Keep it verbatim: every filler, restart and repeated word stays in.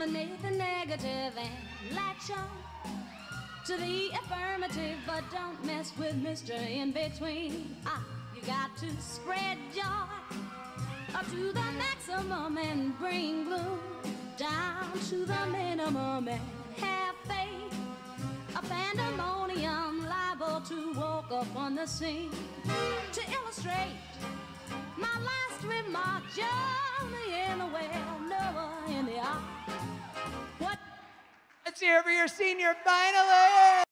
Eliminate the negative and latch on to the affirmative, but don't mess with Mister In Between. Ah, you got to spread joy up to the maximum and bring gloom down to the minimum and have faith. A pandemonium liable to walk up on the scene. To illustrate my last remark, Johnny in the well, Noah in the ark. What? Let's hear it for your senior finalist.